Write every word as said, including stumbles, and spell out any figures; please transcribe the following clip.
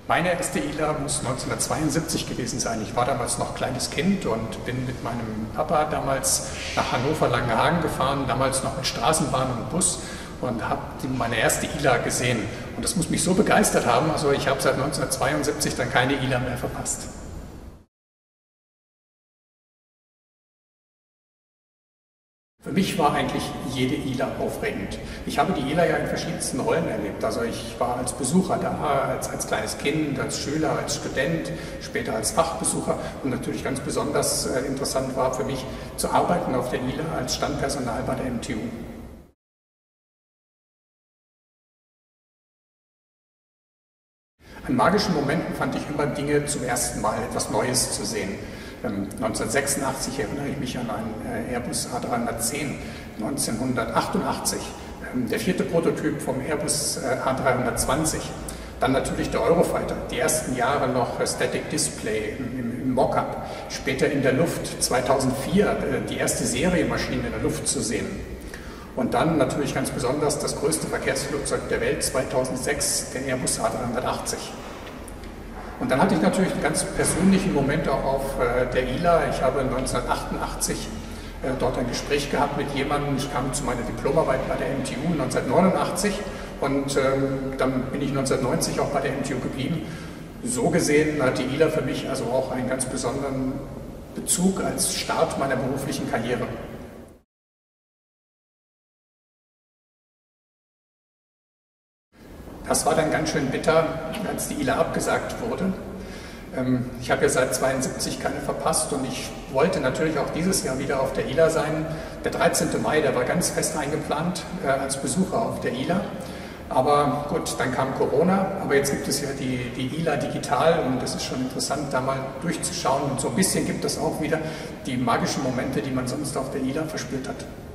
Meine erste ILA muss neunzehnhundertzweiundsiebzig gewesen sein. Ich war damals noch kleines Kind und bin mit meinem Papa damals nach Hannover-Langenhagen gefahren, damals noch mit Straßenbahn und Bus, und habe meine erste ILA gesehen. Und das muss mich so begeistert haben, also ich habe seit neunzehnhundertzweiundsiebzig dann keine ILA mehr verpasst. Für mich war eigentlich jede ILA aufregend. Ich habe die ILA ja in verschiedensten Rollen erlebt. Also ich war als Besucher da, als, als kleines Kind, als Schüler, als Student, später als Fachbesucher. Und natürlich ganz besonders äh, interessant war für mich zu arbeiten auf der ILA als Standpersonal bei der M T U. An magischen Momenten fand ich immer Dinge zum ersten Mal, etwas Neues zu sehen. Ähm, neunzehnhundertsechsundachtzig erinnere ich mich an einen äh, Airbus A dreihundertzehn, neunzehnhundertachtundachtzig ähm, der vierte Prototyp vom Airbus äh, A dreihundertzwanzig, dann natürlich der Eurofighter, die ersten Jahre noch äh, Static Display im, im, im Mockup, später in der Luft, zweitausendvier äh, die erste Serienmaschine in der Luft zu sehen. Und dann natürlich ganz besonders das größte Verkehrsflugzeug der Welt, zweitausendsechs, der Airbus A dreihundertachtzig. Und dann hatte ich natürlich einen ganz persönlichen Moment auch auf äh, der ILA. Ich habe neunzehnhundertachtundachtzig äh, dort ein Gespräch gehabt mit jemandem. Ich kam zu meiner Diplomarbeit bei der M T U neunzehnhundertneunundachtzig und ähm, dann bin ich neunzehnhundertneunzig auch bei der M T U geblieben. So gesehen hat die ILA für mich also auch einen ganz besonderen Bezug als Start meiner beruflichen Karriere. Das war dann ganz schön bitter, als die ILA abgesagt wurde. Ich habe ja seit zweiundsiebzig keine verpasst und ich wollte natürlich auch dieses Jahr wieder auf der ILA sein. Der dreizehnte Mai, der war ganz fest eingeplant äh, als Besucher auf der ILA. Aber gut, dann kam Corona, aber jetzt gibt es ja die, die ILA digital und es ist schon interessant, da mal durchzuschauen. Und so ein bisschen gibt es auch wieder die magischen Momente, die man sonst auf der ILA verspürt hat.